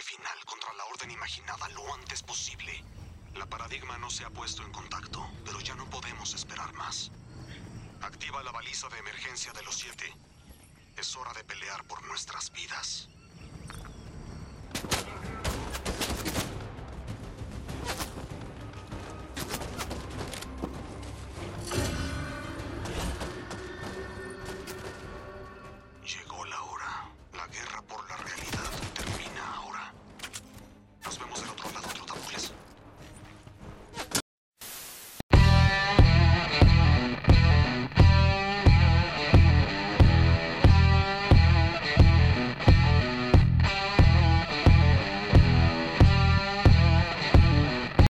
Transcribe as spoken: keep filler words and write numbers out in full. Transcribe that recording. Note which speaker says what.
Speaker 1: ataque final contra la Orden Imaginada lo antes posible. La Paradigma no se ha puesto en contacto, pero ya no podemos esperar más. Activa la baliza de emergencia de los siete. Es hora de pelear por nuestras vidas.